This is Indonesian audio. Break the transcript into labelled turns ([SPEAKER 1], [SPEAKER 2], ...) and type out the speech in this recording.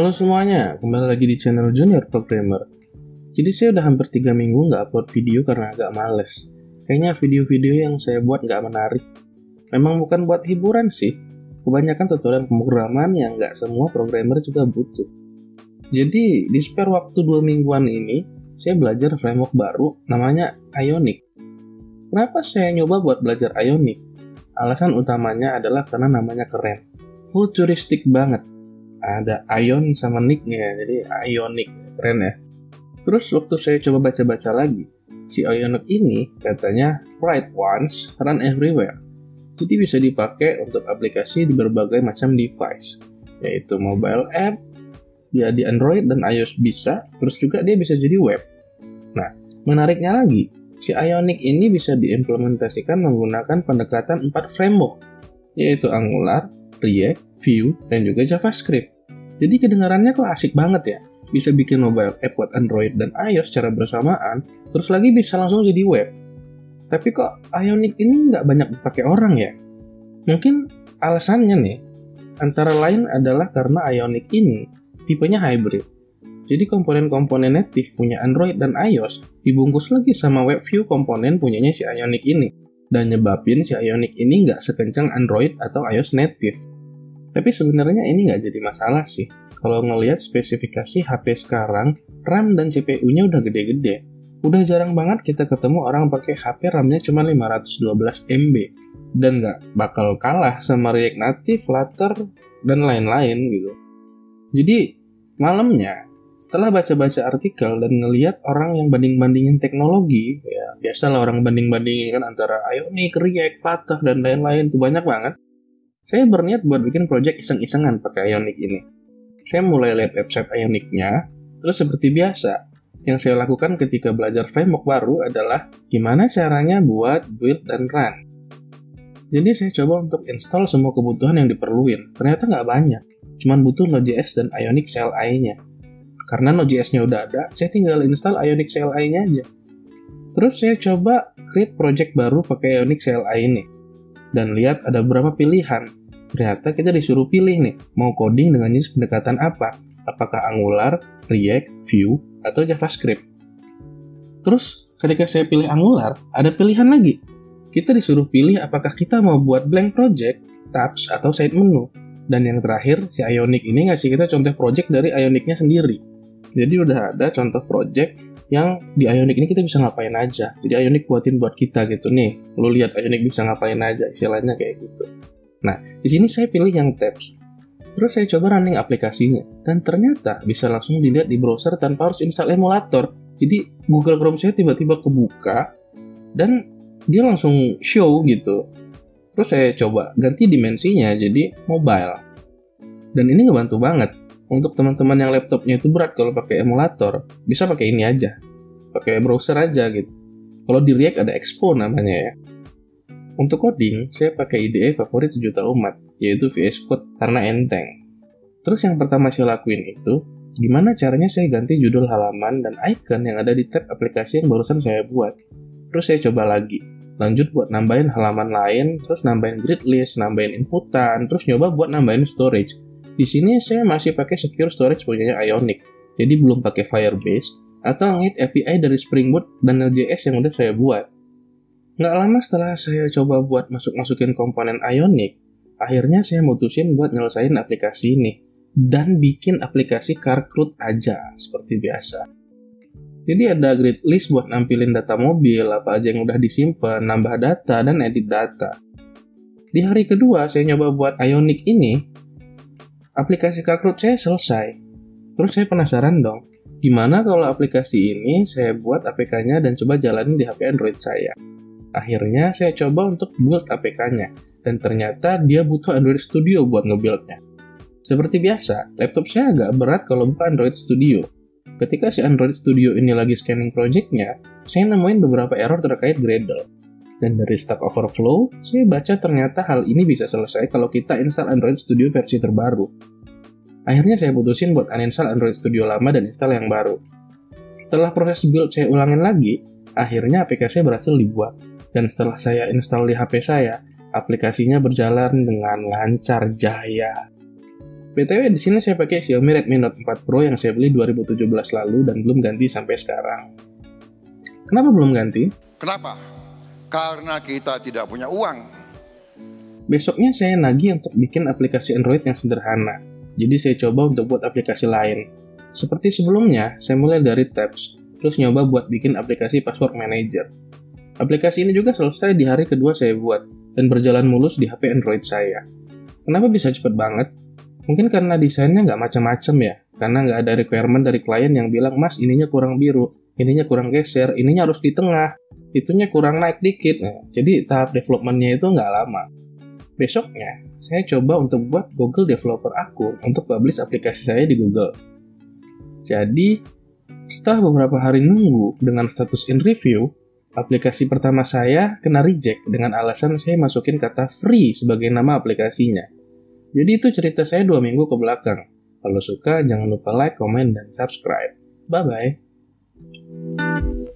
[SPEAKER 1] Halo semuanya, kembali lagi di channel Junior Programmer. Jadi saya udah hampir 3 minggu nggak upload video karena agak males. Kayaknya video-video yang saya buat nggak menarik. Memang bukan buat hiburan sih. Kebanyakan tutorial pemrograman yang nggak semua programmer juga butuh. Jadi di spare waktu 2 mingguan ini, saya belajar framework baru namanya Ionic. Kenapa saya nyoba buat belajar Ionic? Alasan utamanya adalah karena namanya keren. Futuristik banget. Ada Ion sama Nick-nya, jadi Ionic, keren ya. Terus waktu saya coba baca-baca lagi, si Ionic ini katanya write once, run everywhere. Jadi bisa dipakai untuk aplikasi di berbagai macam device, yaitu mobile app, ya di Android dan iOS bisa, terus juga dia bisa jadi web. Nah, menariknya lagi, si Ionic ini bisa diimplementasikan menggunakan pendekatan 4 framework, yaitu Angular, React, Vue, dan juga JavaScript. Jadi kedengarannya kok asik banget ya. Bisa bikin mobile app buat Android dan iOS secara bersamaan, terus lagi bisa langsung jadi web. Tapi kok Ionic ini nggak banyak dipakai orang ya? Mungkin alasannya nih, antara lain adalah karena Ionic ini tipenya hybrid. Jadi komponen-komponen native punya Android dan iOS dibungkus lagi sama web view komponen punyanya si Ionic ini. Dan nyebabin si Ionic ini nggak sekencang Android atau iOS native. Tapi sebenarnya ini nggak jadi masalah sih. Kalau ngelihat spesifikasi HP sekarang, RAM dan CPU-nya udah gede-gede. Udah jarang banget kita ketemu orang pakai HP RAM-nya cuma 512 MB. Dan nggak bakal kalah sama React Native, Flutter, dan lain-lain gitu. Jadi, malamnya, setelah baca-baca artikel dan ngelihat orang yang banding-bandingin teknologi, ya biasalah orang banding-bandingin kan antara Ionic, React, Flutter, dan lain-lain, tuh banyak banget. Saya berniat buat bikin project iseng-isengan pakai Ionic ini. Saya mulai lihat website Ionic-nya, terus seperti biasa, yang saya lakukan ketika belajar framework baru adalah gimana caranya buat build dan run. Jadi saya coba untuk install semua kebutuhan yang diperluin. Ternyata nggak banyak, cuman butuh Node.js dan Ionic CLI-nya. Karena Node.js-nya udah ada, saya tinggal install Ionic CLI-nya aja. Terus saya coba create project baru pakai Ionic CLI ini. Dan lihat ada beberapa pilihan. Ternyata kita disuruh pilih nih, mau coding dengan jenis pendekatan apa? Apakah Angular, React, Vue, atau JavaScript? Terus ketika saya pilih Angular, ada pilihan lagi. Kita disuruh pilih apakah kita mau buat blank project, tabs, atau side menu. Dan yang terakhir, si Ionic ini ngasih kita contoh project dari Ionic-nya sendiri. Jadi udah ada contoh project yang di Ionic ini kita bisa ngapain aja. Jadi Ionic buatin buat kita gitu nih. Lu lihat Ionic bisa ngapain aja, istilahnya kayak gitu. Nah, di sini saya pilih yang tabs. Terus saya coba running aplikasinya. Dan ternyata bisa langsung dilihat di browser tanpa harus install emulator. Jadi Google Chrome saya tiba-tiba kebuka dan dia langsung show gitu. Terus saya coba ganti dimensinya jadi mobile. Dan ini ngebantu banget. Untuk teman-teman yang laptopnya itu berat kalau pakai emulator, bisa pakai ini aja. Pakai browser aja gitu. Kalau di React ada Expo namanya ya. Untuk coding, saya pakai IDE favorit sejuta umat, yaitu VS Code karena enteng. Terus yang pertama saya lakuin itu, gimana caranya saya ganti judul halaman dan icon yang ada di tab aplikasi yang barusan saya buat. Terus saya coba lagi. Lanjut buat nambahin halaman lain, terus nambahin grid list, nambahin inputan, terus nyoba buat nambahin storage. Di sini saya masih pakai secure storage punyanya Ionic, jadi belum pakai Firebase atau ngit API dari Spring Boot dan Node.js yang udah saya buat. Nggak lama setelah saya coba buat masukin komponen Ionic, akhirnya saya mutusin buat nyelesain aplikasi ini dan bikin aplikasi CarCrud aja seperti biasa. Jadi ada grid list buat nampilin data mobil, apa aja yang udah disimpan, nambah data, dan edit data. Di hari kedua saya nyoba buat Ionic ini, aplikasi CarCrud saya selesai. Terus saya penasaran dong, gimana kalau aplikasi ini saya buat APK-nya dan coba jalanin di HP Android saya. Akhirnya saya coba untuk build APK-nya, dan ternyata dia butuh Android Studio buat nge-build-nya. Seperti biasa, laptop saya agak berat kalau buka Android Studio. Ketika si Android Studio ini lagi scanning project-nya, saya nemuin beberapa error terkait Gradle. Dan dari Stack Overflow, saya baca ternyata hal ini bisa selesai kalau kita install Android Studio versi terbaru. Akhirnya saya putusin buat uninstall Android Studio lama dan install yang baru. Setelah proses build saya ulangin lagi, akhirnya aplikasi berhasil dibuat. Dan setelah saya install di HP saya, aplikasinya berjalan dengan lancar jaya. BTW di sini saya pakai Xiaomi Redmi Note 4 Pro yang saya beli 2017 lalu dan belum ganti sampai sekarang. Kenapa belum ganti?
[SPEAKER 2] Kenapa? Karena kita tidak punya uang.
[SPEAKER 1] Besoknya saya nagih untuk bikin aplikasi Android yang sederhana. Jadi saya coba untuk buat aplikasi lain. Seperti sebelumnya, saya mulai dari tabs, terus nyoba buat bikin aplikasi password manager. Aplikasi ini juga selesai di hari kedua saya buat, dan berjalan mulus di HP Android saya. Kenapa bisa cepet banget? Mungkin karena desainnya nggak macam-macam ya, karena nggak ada requirement dari klien yang bilang, "Mas, ininya kurang biru, ininya kurang geser, ininya harus di tengah, itunya kurang naik dikit." Nah, jadi tahap development-nya itu nggak lama. Besoknya, saya coba untuk buat Google Developer Account untuk publish aplikasi saya di Google. Jadi, setelah beberapa hari nunggu dengan status in review, aplikasi pertama saya kena reject dengan alasan saya masukin kata free sebagai nama aplikasinya. Jadi itu cerita saya 2 minggu ke belakang. Kalau suka, jangan lupa like, comment, dan subscribe. Bye-bye.